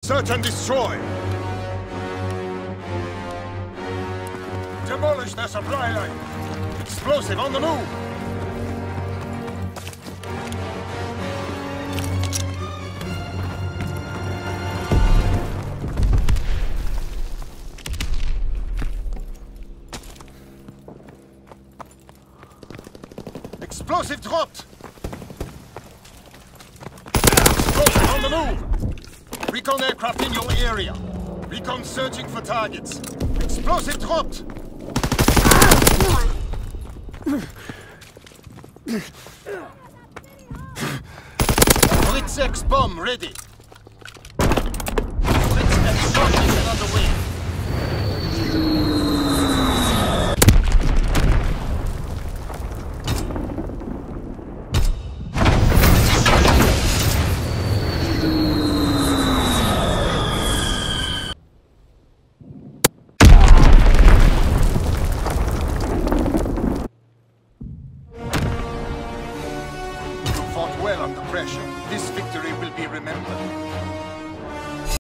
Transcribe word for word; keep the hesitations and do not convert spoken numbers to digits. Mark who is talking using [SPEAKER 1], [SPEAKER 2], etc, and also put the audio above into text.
[SPEAKER 1] Search and destroy! Demolish their supply line! Explosive on the move! Explosive dropped! Explosive on the move! Recon aircraft in your area. Recon searching for targets. Explosive dropped! Blitz X bomb ready. Blitz X shot mission underway. Well under pressure. This victory will be remembered.